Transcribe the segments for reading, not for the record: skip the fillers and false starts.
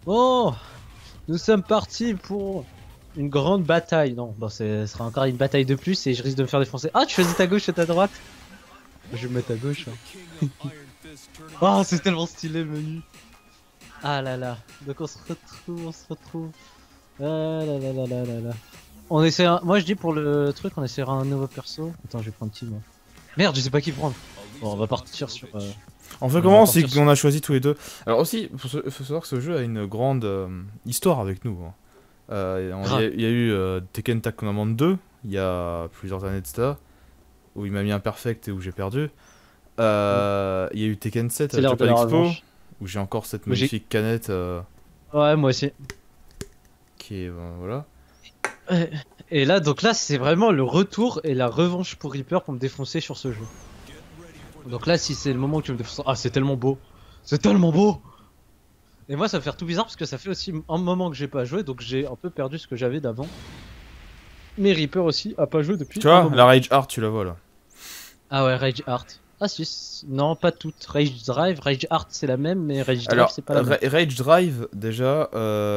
Oh, nous sommes partis pour une grande bataille. Non, bon, ce sera encore une bataille de plus et je risque de me faire défoncer. Ah, tu choisis ta gauche et ta droite? Je vais me mettre à gauche. Hein. Oh, c'est tellement stylé le menu. Ah là là. Donc on se retrouve, on se retrouve. Ah là là là là là là. On essaiera. Moi je dis pour le truc, on essaiera un nouveau perso. Attends, je vais prendre qui moi? Merde, je sais pas qui prendre. Bon, on va partir sur. En fait, On va comment c'est partir sur. qu'on a choisi tous les deux. Alors aussi, faut savoir que ce jeu a une grande histoire avec nous. Hein. Grave. Il y a eu Tekken Tag Tournament 2, il y a plusieurs années de ça, où il m'a mis un perfect et où j'ai perdu. Il y a eu Tekken 7 C'est à l'heure de Japan la Expo, revanche. où j'ai encore cette Moi, j'ai. magnifique canette Ouais, moi aussi. qui est... voilà. Ouais. Et là, donc là, c'est vraiment le retour et la revanche pour Reaper pour me défoncer sur ce jeu. Donc là, si c'est le moment où tu me défonces. Ah, c'est tellement beau! C'est tellement beau! Et moi, ça va faire tout bizarre parce que ça fait aussi un moment que j'ai pas joué, donc j'ai un peu perdu ce que j'avais d'avant. Mais Reaper aussi a pas joué depuis Tu un vois, moment. la Rage Art, tu la vois là. Ah ouais, Rage Art. Ah si, non, pas toutes. Rage Drive, Rage Art c'est la même, mais Rage Drive Alors, c'est pas la même. Rage Drive, déjà,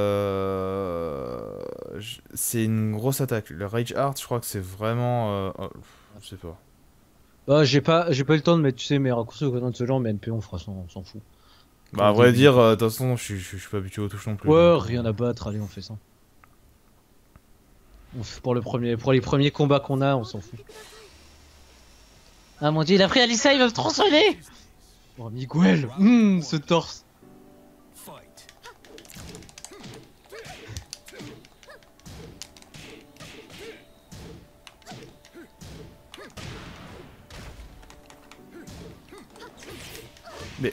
c'est une grosse attaque. Le Rage Art, je crois que c'est vraiment... je sais pas. Bah, j'ai pas eu le temps de mettre, tu sais, mes raccourcis au côté de ce genre, mais NP on fera ça, on s'en fout. Bah, Au à vrai début. dire, de toute façon, je suis pas habitué aux touches non plus, Ouais, donc... rien à battre, allez, on fait ça. Pour pour les premiers combats qu'on a, on s'en fout. Ah mon dieu, il a pris Alissa, il va me tronçonner! Oh, Miguel! Ce torse! Mais...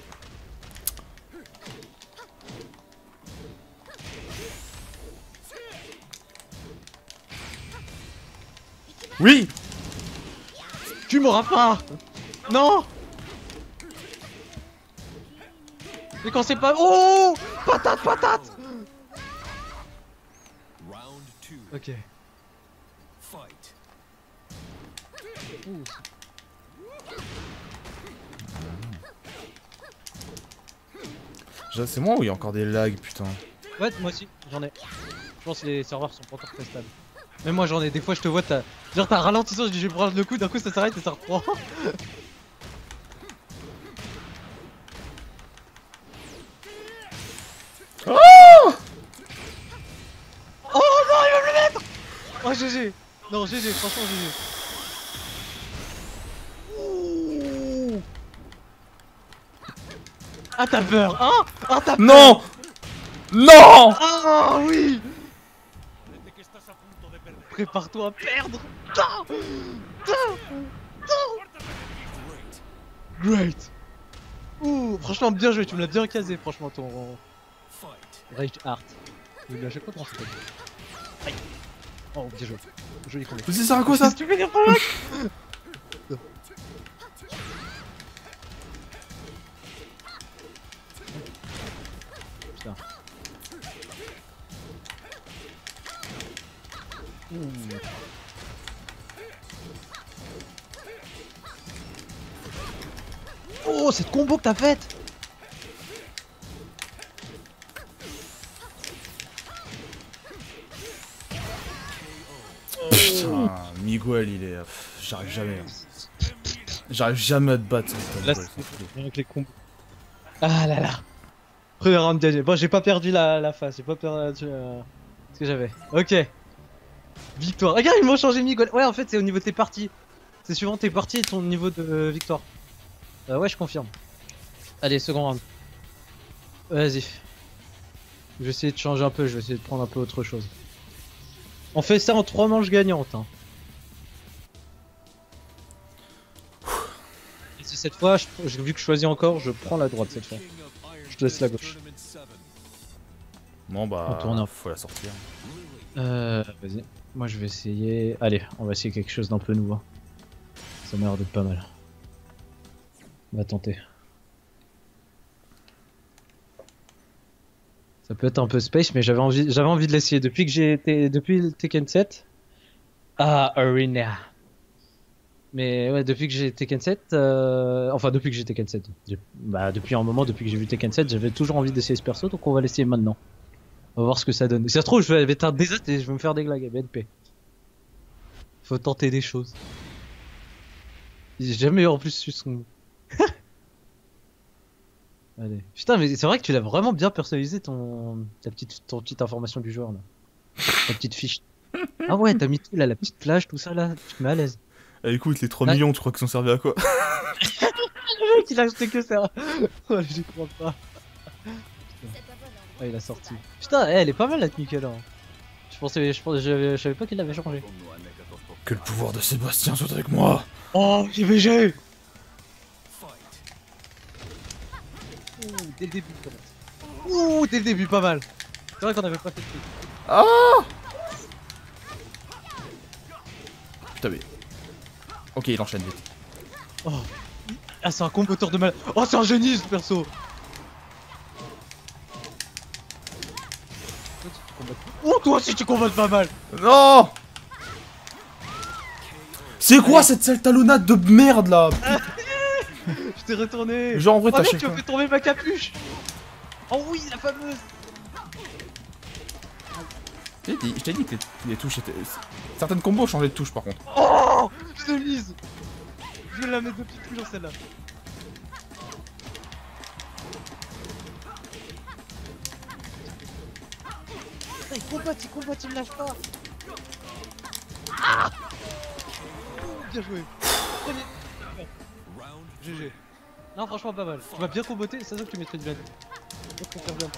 Oui! Tu m'auras pas! Non! Mais quand c'est pas. Oh! Patate, patate! Ok. Ouh. C'est moi ou il y a encore des lags, putain. Ouais, moi aussi, j'en ai. Je pense que les serveurs sont pas encore très stables. Même moi j'en ai, des fois je te vois, genre t'as un ralentissant, je dis je vais prendre le coup, d'un coup ça s'arrête et ça reprend. Oh non, il va me le mettre! Oh GG! Non, GG, franchement GG. Ouh. Ah t'as peur, hein? Ah t'as peur! Non! Non! Ah oui! Prépare-toi à perdre! Non! Non! Non! Great! Ouh, franchement bien joué, tu me l'as bien casé, franchement ton Rage Art. Mais à chaque fois comment ça s'appelle? Aïe! Oh bien joué, joli combo. Mais ça sert à quoi ça? Qu'est-ce que tu fais dire pour moi? Putain. Ouh. Oh cette combo que t'as faite! Putain, Miguel il est... J'arrive jamais. Hein. J'arrive jamais à te battre sans Là Miguel, c'est s'en fout. rien que les combos. Ah là là! Premier round gagné. Bon j'ai pas perdu la face, j'ai pas perdu ce que j'avais. Ok. Victoire. Regarde ils m'ont changé Miguel. Ouais en fait c'est au niveau de tes parties. C'est suivant tes parties et ton niveau de victoire. Ouais je confirme. Allez second round. Vas-y. Je vais essayer de changer un peu, je vais essayer de prendre un peu autre chose. On fait ça en 3 manches gagnantes. Hein. Et si cette fois, vu que je choisis encore, je prends la droite cette fois. Je te laisse la gauche. Bon On tourne bah... un Faut la sortir. Vas-y. Moi je vais essayer. Allez, on va essayer quelque chose d'un peu nouveau. Ça m'a l'air d'être pas mal. On va tenter. Ça peut être un peu space, mais j'avais envie de l'essayer depuis que j'ai été, depuis le Tekken 7. Ah, Arena. Mais ouais, depuis que j'ai Tekken 7, enfin depuis que j'ai Tekken 7, bah depuis un moment, depuis que j'ai vu Tekken 7, j'avais toujours envie d'essayer ce perso, donc on va l'essayer maintenant. On va voir ce que ça donne. Si ça se trouve, je vais être un désastre et je vais me faire déglinguer. BNP. Faut tenter des choses. J'ai jamais eu en plus su son. Allez. Putain, mais c'est vrai que tu l'as vraiment bien personnalisé ton petite information du joueur là. Ta petite fiche. Ah ouais, t'as mis tout là, la petite plage, tout ça là. Tu te mets à l'aise. Eh, écoute, les 3 Ouais. millions, tu crois qu'ils sont servis à quoi? Le mec il a acheté que ça. Ouais, j'y crois pas. Ah, il a sorti. Putain, elle est pas mal la tenue là. Je savais pas qu'il l'avait changé. Que le pouvoir de Sébastien soit avec moi. Oh, JVG. Ouh, dès le début, pas mal. Ouh, dès le début, pas mal. C'est vrai qu'on avait pas fait de truc. Ah putain mais... Ok, il enchaîne vite. Oh. Ah, c'est un combatteur de mal. Oh, c'est un génie ce perso. Oh, toi aussi tu combattes pas mal. Non. C'est quoi cette sale talonnade de merde là? Je t'ai retourné. Genre en vrai Oh t'as mec, fait tu as quoi? fait tomber ma capuche. Oh oui, la fameuse. Je t'ai dit que les touches étaient... Certaines combos changeaient de touche par contre. Oh, je l'ai mise. Je vais la mettre de petites touches dans celle-là. Putain, il combat, il me lâche pas. Ah, bien joué. Prenez. GG. Non, franchement, pas mal. Tu m'as bien comboté, c'est ça que tu maîtrises bien. Je préfère bien.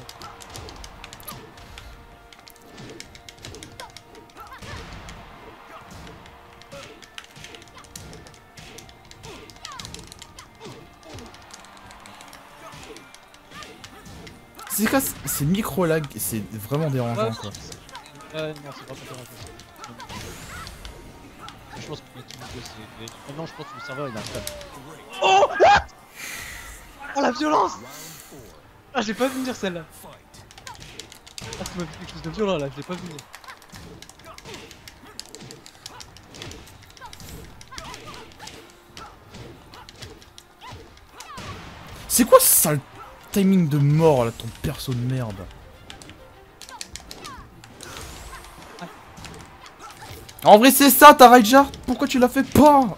C'est quoi? C'est micro lag, c'est vraiment dérangeant quoi. Non, c'est vraiment dérangeant. Je pense que c'est. Non, je pense que le serveur il a un stade. Oh, what? Oh la violence! Ah, j'ai pas vu venir celle-là. Ah, tu m'as vu quelque chose de violent là, je l'ai pas vu venir. C'est quoi ce sale timing de mort là, ton perso de merde? En vrai c'est ça ta Raija. Pourquoi tu l'as fait pas?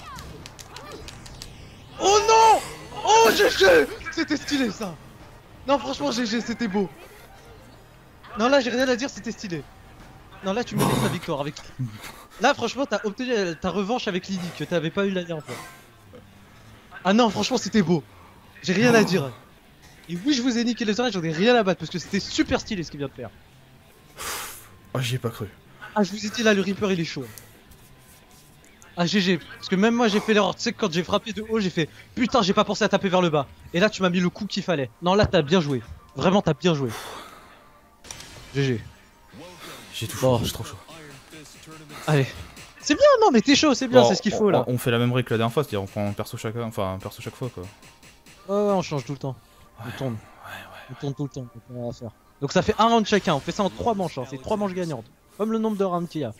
Oh non! Oh GG! C'était stylé ça! Non franchement GG, c'était beau. Non là j'ai rien à dire, c'était stylé. Non là tu mérites ta victoire avec... Là franchement t'as obtenu ta revanche avec Lily que t'avais pas eu la dernière fois. Ah non franchement c'était beau. J'ai rien à dire. Et oui je vous ai niqué les oreilles, j'en ai rien à battre parce que c'était super stylé ce qu'il vient de faire. Oh j'y ai pas cru. Ah je vous ai dit là le Reaper il est chaud. Ah GG, parce que même moi j'ai fait l'erreur, tu sais que quand j'ai frappé de haut j'ai fait putain j'ai pas pensé à taper vers le bas. Et là tu m'as mis le coup qu'il fallait. Non là t'as bien joué, vraiment t'as bien joué. GG. J'ai tout Bon. chaud, j'ai trop chaud. Allez. C'est bien, non mais t'es chaud, c'est bien, Bon, c'est ce qu'il faut là. On fait la même règle que la dernière fois, c'est-à-dire on prend un perso chacun, enfin un perso chaque fois quoi. Ouais, on change tout le temps. On tourne. Ouais. On tourne tout le temps, c'est ce qu'on va faire. Donc ça fait un round chacun, on fait ça en 3 manches, hein. C'est 3 manches gagnantes. Comme le nombre de rounds qu'il y a.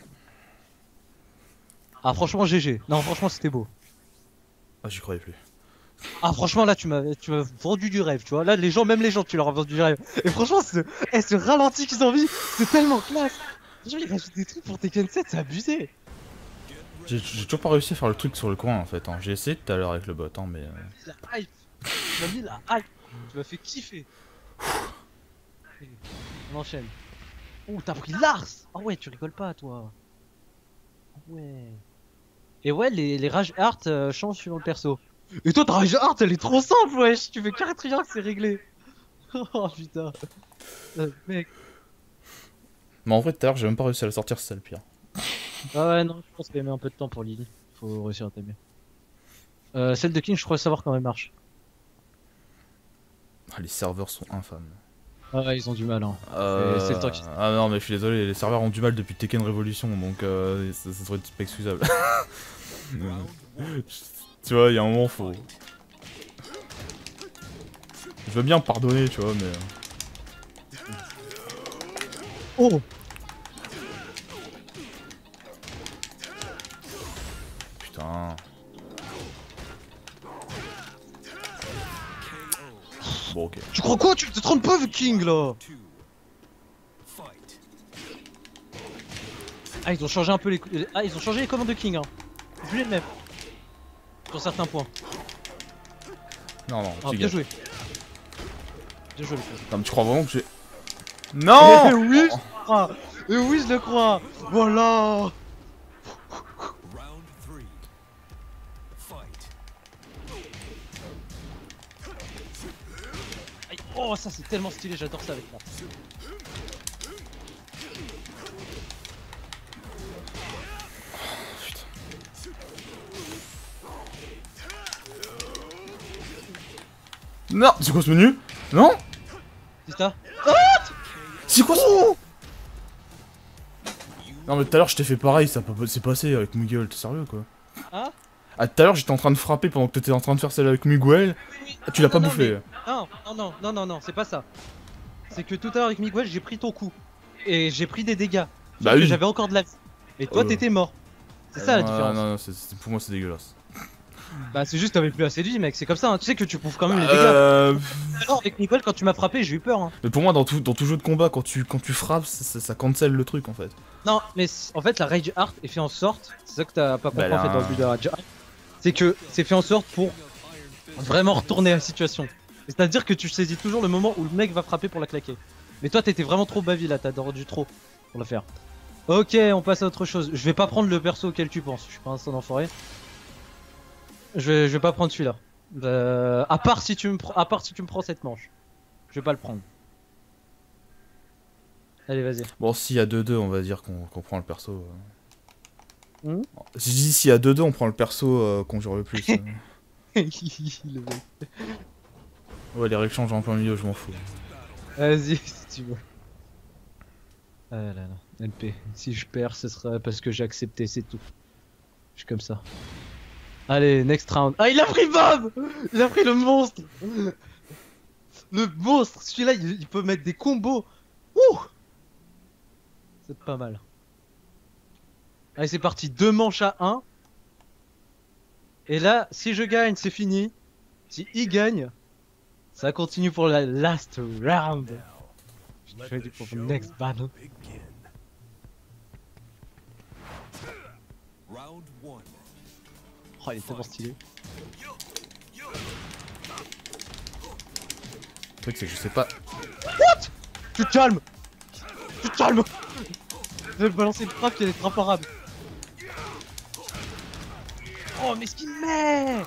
Ah franchement GG. Non franchement c'était beau. Ah j'y croyais plus. Ah franchement là tu m'as vendu du rêve, tu vois. Là les gens, même les gens tu leur as vendu du rêve. Et franchement ce ralenti qu'ils ont mis, c'est tellement classe. Genre ils rajoutent des trucs pour Tekken 7, c'est abusé. J'ai toujours pas réussi à faire le truc sur le coin en fait. Hein. J'ai essayé tout à l'heure avec le bot, hein, mais... La hype. Tu m'as mis la hype. Tu m'as fait kiffer. On enchaîne. Oh t'as pris Lars. Ah ouais tu rigoles pas toi. Ah ouais. Et ouais les Rage Art changent suivant le perso. Et toi ta Rage Art elle est trop simple wesh. Tu fais 4 triangles c'est réglé. Oh putain. Mec. Mais en vrai tout à l'heure j'ai même pas réussi à la sortir, c'est ça le pire. Ah ouais non je pense qu'il met un peu de temps pour Lily. Faut réussir à t'aimer. Celle de King je crois savoir comment elle marche. Ah, les serveurs sont infâmes. Ah ouais ils ont du mal hein. C'est le temps qui... Ah non mais je suis désolé, les serveurs ont du mal depuis Tekken Revolution donc ça serait pas excusable. Tu vois, il y a un moment faut... Je veux bien pardonner tu vois mais... Oh. Putain... Bon ok. Tu crois quoi? Tu te trompes pas King là? Ah, ils ont changé un peu les. Ah, ils ont changé les commandes de King, hein. C'est plus les mêmes. Sur certains points. Non, non, Ah, tu bien gagnes. joué. Bien joué, les gars. Non, mais tu crois vraiment que j'ai. Non. Oui, je le crois. Oui, je le crois. Voilà. Aïe. Oh, ça c'est tellement stylé, j'adore ça avec moi. Non, c'est quoi ce menu? Non? C'est ça? C'est quoi ça? Non mais tout à l'heure je t'ai fait pareil, ça s'est passé avec Miguel, t'es sérieux quoi? Hein? Ah tout à l'heure j'étais en train de frapper pendant que t'étais en train de faire celle avec Miguel, tu l'as pas bouffé. Non, c'est pas ça. C'est que tout à l'heure avec Miguel, j'ai pris ton coup. Et j'ai pris des dégâts. Bah Sauf que oui. j'avais encore de la vie. Et toi, t'étais mort. C'est ça la différence. Non, pour moi c'est dégueulasse. Bah, c'est juste que t'avais plus assez de vie, mec. C'est comme ça, hein. Tu sais que tu bouffes quand même les dégâts. Alors, avec Miguel, quand tu m'as frappé, j'ai eu peur. Hein. Mais pour moi, dans tout jeu de combat, quand tu frappes, ça cancel le truc en fait. Non, mais en fait, la Rage Art est fait en sorte. C'est ça que t'as pas compris Bah, en fait dans le but de la Rage Art. C'est que c'est fait en sorte pour vraiment retourner la situation. C'est-à-dire que tu saisis toujours le moment où le mec va frapper pour la claquer. Mais toi, t'étais vraiment trop bavi là, t'as rendu trop pour la faire. Ok, on passe à autre chose. Je vais pas prendre le perso auquel tu penses. Je suis pas un son d'enfoiré. Je vais pas prendre celui-là. À part si tu me prends cette manche. Je vais pas le prendre. Allez, vas-y. Bon, s'il y a 2-2, on va dire qu'on prend le perso. Hmm. Si je dis s'il y a 2-2, on prend le perso qu'on jure le plus. Le mec. Ouais, les règles changent en plein milieu, je m'en fous. Vas-y, si tu veux. Ah là là, MP. Si je perds, ce sera parce que j'ai accepté, c'est tout. Je suis comme ça. Allez, next round. Ah, il a pris Bob! Il a pris le monstre! Le monstre! Celui-là, il peut mettre des combos! Ouh! C'est pas mal. Allez, c'est parti. 2 manches à 1. Et là, si je gagne, c'est fini. Si il gagne, ça continue pour la last round. Je suis ready for the next battle. Oh, il est tellement stylé. Le truc, c'est que je sais pas. What? Tu te calmes! Tu te calmes! Je vais balancer une frappe qui va être imparable. Oh, mais ce qu'il met!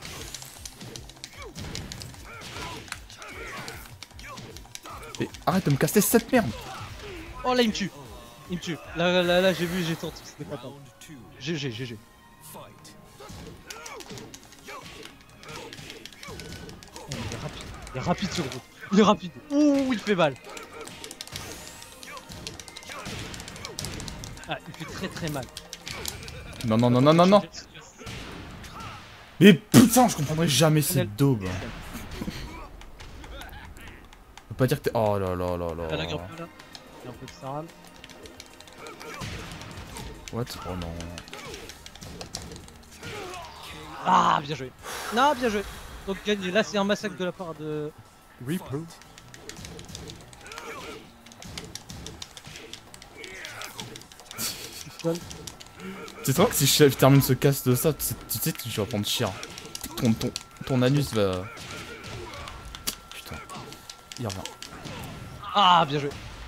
Mais arrête de me casser cette merde! Oh, là, il me tue! Il me tue. Là, j'ai vu, j'ai senti que c'était pas grave. GG. Oh, il est rapide. Il est rapide sur vous. Il est rapide. Ouh, il fait mal. Ah, il fait très mal. Non. Mais putain, je comprendrai jamais cette daube. Faut pas dire que t'es. Oh là là là là. Il y a un peu de Saram. What? Oh non. Ah, bien joué. Non, bien joué. Donc gagné. Là, c'est un massacre de la part de Reaper. C'est vrai que si je termine ce cast de ça, tu sais que tu vas prendre cher. Ton anus va. Putain. Il revient. Ah, bien joué.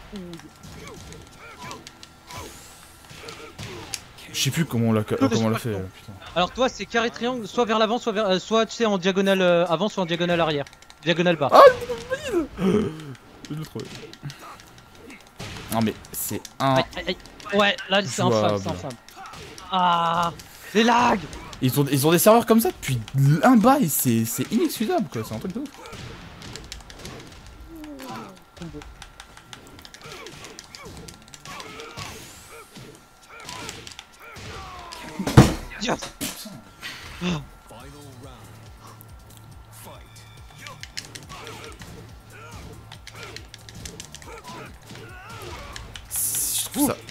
Je sais plus comment on l'a fait. Putain. Alors toi, c'est carré triangle, soit vers l'avant, soit tu sais en diagonale avant, soit en diagonale arrière. Diagonale bas. Ah, je vais le trouver. Non mais c'est un. Aïe. Ouais, là c'est infâme, c'est infâme. Ah, les lags. Ils ont des serveurs comme ça depuis un bail, c'est inexcusable quoi, c'est un truc de ouf. Yes. Je trouve ça.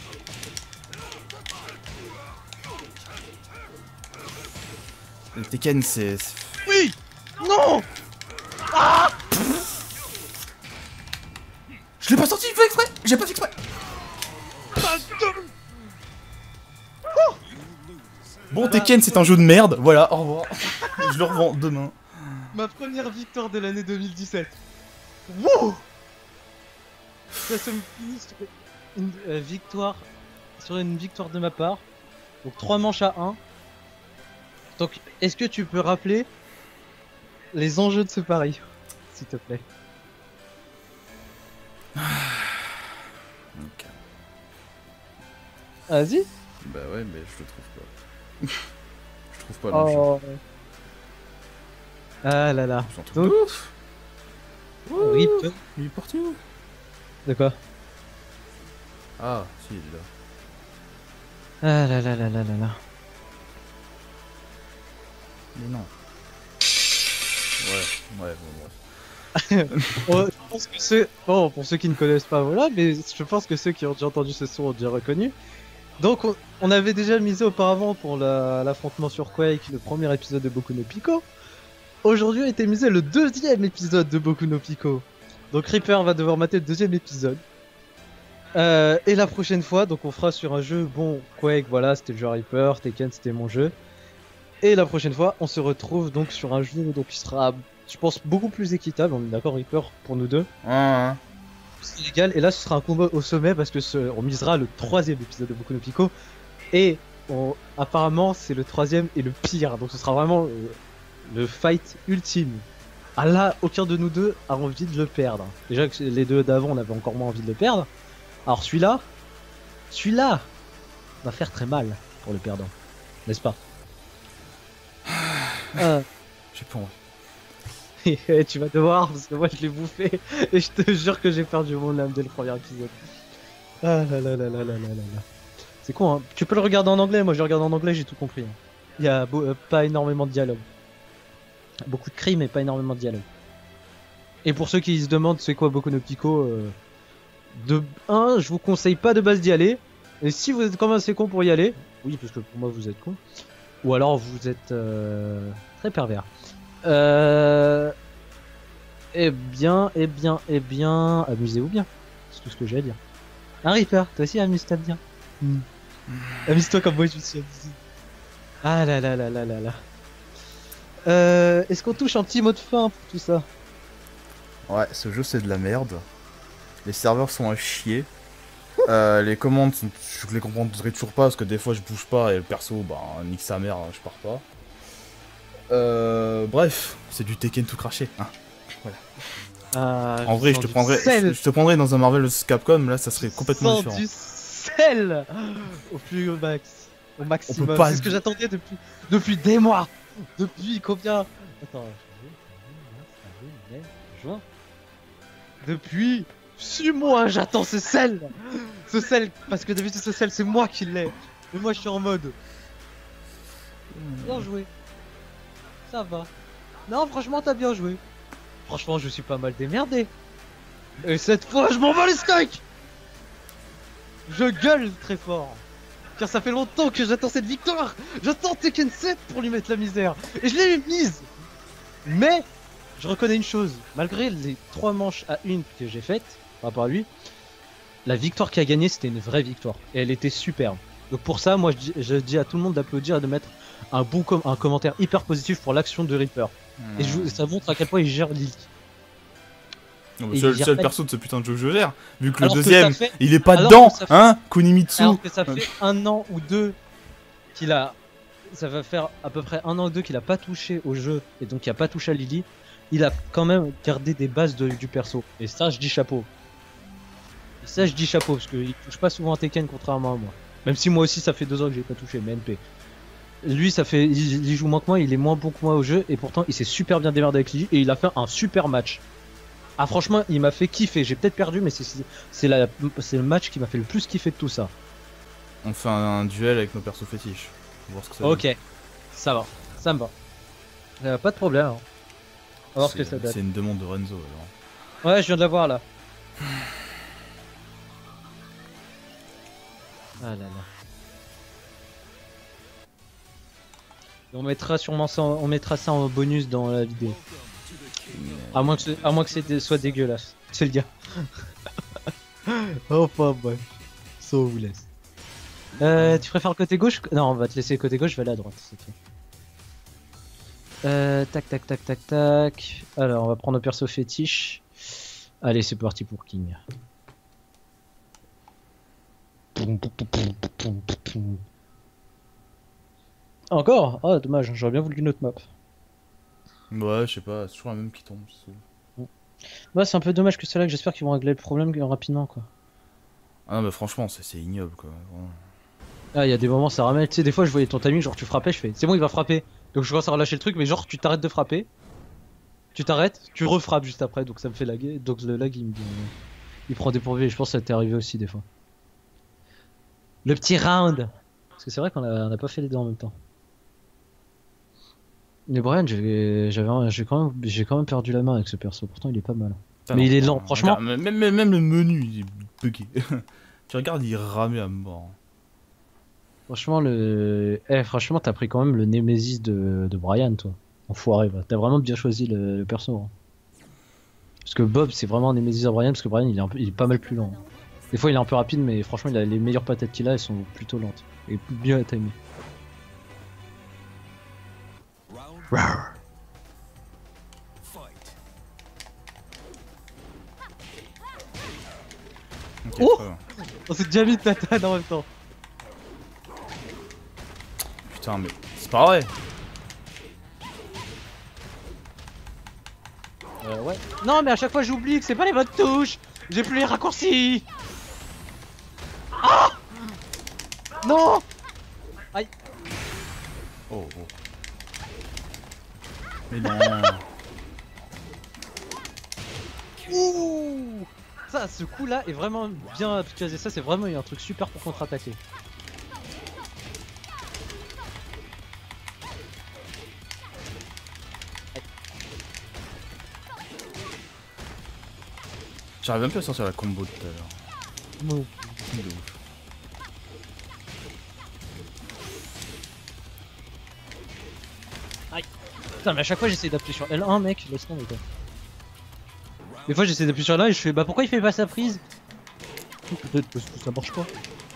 Le Tekken c'est. Oui. Non. Ah. Je l'ai pas sorti, il fait exprès. J'ai pas fait exprès. Bon, Tekken, c'est un jeu de merde. Voilà, au revoir. Je le revends demain. Ma première victoire de l'année 2017. Wow. Ça se finit sur une victoire, sur une victoire de ma part. Donc 3 manches à 1. Donc, est-ce que tu peux rappeler les enjeux de ce pari, s'il te plaît? Ok. Vas-y. Bah ouais, mais je le trouve pas. Je trouve pas le jeu. Oh. Ah là là. C'est un truc Donc, de ouf. RIP. Il est parti où? De quoi? Ah, si, il est là. Ah là là là là là là. Mais non. Ouais, bon, bref. Je pense que bon, pour ceux qui ne connaissent pas, voilà, mais je pense que ceux qui ont déjà entendu ce son ont déjà reconnu. Donc, on avait déjà misé auparavant pour l'affrontement sur Quake, le premier épisode de Boku no Pico. Aujourd'hui a été misé le deuxième épisode de Boku no Pico. Donc, Reaper va devoir mater le deuxième épisode. Et la prochaine fois, donc on fera sur un jeu, bon, Quake, voilà, c'était le jeu Reaper, Tekken, c'était mon jeu. Et la prochaine fois, on se retrouve donc sur un jeu donc qui sera, je pense, beaucoup plus équitable. On est d'accord, Reaper, pour nous deux. Ouais. C'est légal. Et là, ce sera un combat au sommet parce que on misera le troisième épisode de Boku no Pico. Et apparemment, c'est le troisième et le pire. Donc, ce sera vraiment le fight ultime. Ah là, aucun de nous deux a envie de le perdre. Déjà que les deux d'avant, on avait encore moins envie de le perdre. Alors, celui-là va faire très mal pour le perdant, n'est-ce pas? J'ai pas envie. Et tu vas devoir, parce que moi je l'ai bouffé, et je te jure que j'ai perdu mon âme dès le premier épisode. Ah là là là là là là là là. C'est con, hein. Tu peux le regarder en anglais, moi je regarde en anglais, j'ai tout compris. Hein. Il y a pas énormément de dialogue. Beaucoup de cris, mais pas énormément de dialogue. Et pour ceux qui se demandent c'est quoi Boku no Pico, je vous conseille pas de base d'y aller. Et si vous êtes quand même assez con pour y aller, oui, parce que pour moi vous êtes con, ou alors vous êtes très pervers. Eh bien, amusez-vous bien. C'est tout ce que j'ai à dire. Un Reaper, toi aussi amuse-toi bien. Amuse-toi comme moi je me suis amusé. Ah là là là là là là. Est-ce qu'on touche un petit mot de fin pour tout ça? Ouais, ce jeu c'est de la merde. Les serveurs sont à chier. Les commandes, je les comprendrai toujours pas parce que des fois je bouge pas et le perso, bah, nique sa mère, je pars pas. Bref, c'est du Tekken tout craché. Hein. Voilà. En vrai, je te prendrais dans un Marvel vs Capcom, là ça serait complètement différent. Du sel au plus max, au maximum. Pas... C'est ce que j'attendais depuis des mois. Depuis combien? Attends, juin. Depuis 6 mois, j'attends ce sel. Ce sel, parce que d'habitude ce sel c'est moi qui l'ai. Mais moi je suis en mode. Bien joué. Ça va. Non, franchement, t'as bien joué. Franchement, je suis pas mal démerdé. Et cette fois, je m'en bats les steaks. Je gueule très fort. Car ça fait longtemps que j'attends cette victoire. J'attends Tekken 7 pour lui mettre la misère. Et je l'ai mise. Mais, je reconnais une chose. Malgré les 3 manches à 1 que j'ai faites, par rapport à lui, la victoire qu'il a gagnée, c'était une vraie victoire. Et elle était superbe. Donc pour ça, moi, je dis à tout le monde d'applaudir et de mettre un commentaire hyper positif pour l'action de Reaper. Et ça montre à quel point il gère Lily. C'est le seul perso de ce putain de jeu que je gère. Vu que le deuxième, il est pas dedans, hein, Kunimitsu. Alors que ça fait 1 an ou 2 qu'il a... Ça va faire à peu près 1 an ou 2 qu'il a pas touché au jeu, et donc il a pas touché à Lily. Il a quand même gardé des bases du perso. Et ça, je dis chapeau. Et ça, je dis chapeau, parce qu'il touche pas souvent à Tekken, contrairement à moi. Même si moi aussi, ça fait 2 ans que j'ai pas touché, mais NP. Lui, il joue moins que moi, il est moins bon que moi au jeu, et pourtant, il s'est super bien démerdé avec Lily, et il a fait un super match. Ah, franchement, il m'a fait kiffer. J'ai peut-être perdu, mais c'est le match qui m'a fait le plus kiffer de tout ça. On fait un duel avec nos persos fétiches. Voir ce que ça ok, donne. Ça va, ça me va. Pas de problème. Hein. On va voir ce que ça donne. C'est une demande de Renzo alors. Ouais, je viens de la voir là. Ah là là. On mettra sûrement ça, on mettra ça en bonus dans la vidéo. À moins que ce soit dégueulasse. C'est le gars. Enfin bref. ça on vous laisse. Tu préfères le côté gauche? Non, on va te laisser le côté gauche, je vais aller à droite. C'est tout. Tac tac tac tac tac. Alors on va prendre le perso fétiche. Allez c'est parti pour King. Encore? Ah dommage, j'aurais bien voulu une autre map. Ouais, je sais pas, c'est toujours la même qui tombe. Ouais c'est un peu dommage que c'est là que j'espère qu'ils vont régler le problème rapidement quoi. Ah non mais franchement c'est ignoble quoi. Vraiment. Ah il y a des moments ça ramène, tu sais des fois je voyais ton timing genre tu frappais, je fais c'est bon il va frapper. Donc je commence à relâcher le truc mais genre tu t'arrêtes de frapper. Tu t'arrêtes, tu refrappes juste après donc ça me fait laguer. Donc le lag il prend dépourvu et je pense que ça t'est arrivé aussi des fois. Le petit round. Parce que c'est vrai qu'on a pas fait les deux en même temps. Mais Brian, j'ai quand même perdu la main avec ce perso. Pourtant, il est pas mal. Putain, mais non, il est lent, franchement. Regarde, même le menu, il est bugué. Tu regardes, il ramait à mort. Franchement, franchement, t'as pris quand même le Nemesis de Brian, toi. Enfoiré, va. T'as vraiment bien choisi le perso. Hein. Parce que Bob, c'est vraiment un Nemesis à Brian, parce que Brian, il est pas mal plus lent. Hein. Des fois, il est un peu rapide, mais franchement, il a les meilleures patates qu'il a, elles sont plutôt lentes. Et bien timées. Okay, oh on s'est déjà mis de tatane en même temps. Putain mais c'est pas vrai. Ouais. Non mais à chaque fois j'oublie que c'est pas les bonnes touches. J'ai plus les raccourcis. Ah non. Aïe. Oh. Mais non. Ouh. Ça, ce coup là est vraiment bien appliqué. Ça c'est vraiment un truc super pour contre-attaquer. J'arrive même plus à sortir la combo tout à l'heure. Non. Aïe. Putain mais à chaque fois j'essaie d'appuyer sur L1 mec, laisse tomber quoi. Des fois j'essaie d'appuyer sur L1 et je fais bah pourquoi il fait pas sa prise? Peut-être parce que ça marche pas.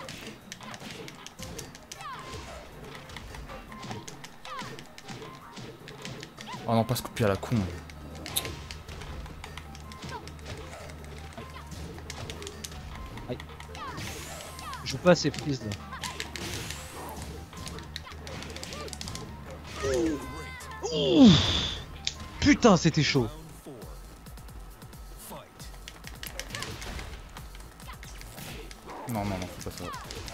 Oh non, pas se couper à la con. Aïe. Je joue pas à ces prises là. Ouh. Putain c'était chaud. Non, faut pas ça.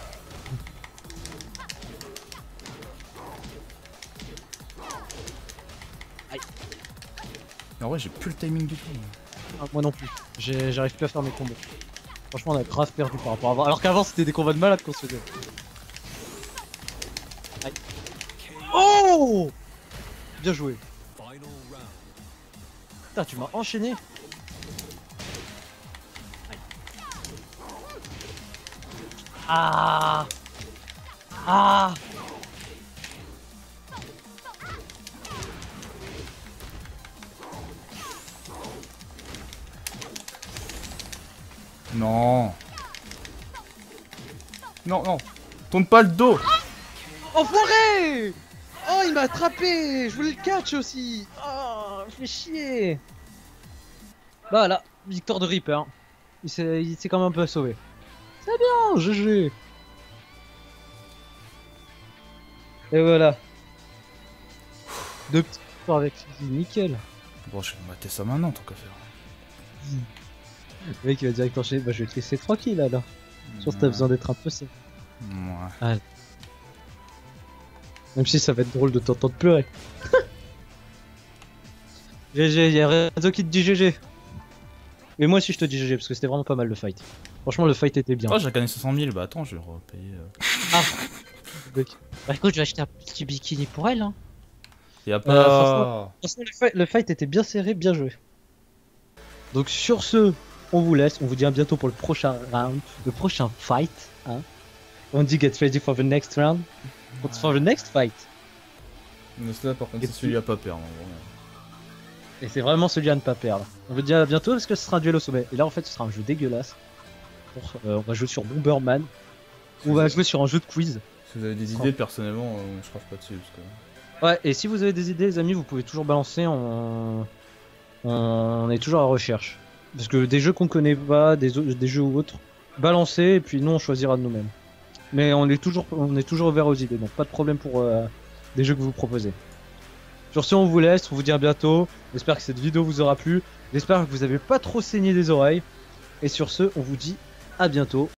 Aïe. Mais en vrai, j'ai plus le timing du tout. Ah, moi non plus. J'arrive plus à faire mes combos. Franchement, on a grave perdu par rapport à avant. Alors qu'avant, c'était des combats de malade qu'on se faisait. Aïe. Oh! Bien joué. Putain, tu m'as enchaîné. Aïe. Ah! Ah! Non. Non. Tourne pas le dos. Enfoiré! Oh, il m'a attrapé! Je voulais le catch aussi! Oh, je fais chier! Bah voilà, victoire de Reaper. Il s'est quand même un peu sauvé. C'est bien, GG! Et voilà. Deux petits victoires avec Lizzie, nickel. Bon, je vais mater ça maintenant, tant qu'à faire. Le mec il va direct enchaîner, bah je vais te laisser tranquille alors. Je pense que t'as besoin d'être un peu seul. Ouais. Allez. Même si ça va être drôle de t'entendre pleurer. GG, y'a Renzo qui te dit GG. Mais moi aussi je te dis GG parce que c'était vraiment pas mal le fight. Franchement le fight était bien. Oh, j'ai gagné 500 000, bah attends, je vais le repayer. Ah. Bah écoute, je vais acheter un petit bikini pour elle. Hein. Y'a pas. Franchement, le fight était bien serré, bien joué. Donc sur ce, on vous laisse. On vous dit à bientôt pour le prochain round, le prochain fight. Hein. On dit get ready for the next round. For the next fight. Mais là, par contre, c'est celui à pas perdre. Et c'est vraiment celui à ne pas perdre. On vous dit à bientôt parce que ce sera un duel au sommet. Et là, en fait, ce sera un jeu dégueulasse. On va jouer sur Bomberman. On va jouer sur un jeu de quiz. Si vous avez des idées, personnellement, je crache pas dessus. Parce que... Ouais, et si vous avez des idées, les amis, vous pouvez toujours balancer. On est toujours à la recherche. Parce que des jeux qu'on connaît pas, des jeux ou autres, balancez et puis nous on choisira de nous-mêmes. Mais on est toujours ouvert aux idées, donc pas de problème pour des jeux que vous proposez. Sur ce, on vous laisse, on vous dit à bientôt. J'espère que cette vidéo vous aura plu. J'espère que vous avez pas trop saigné des oreilles. Et sur ce, on vous dit à bientôt.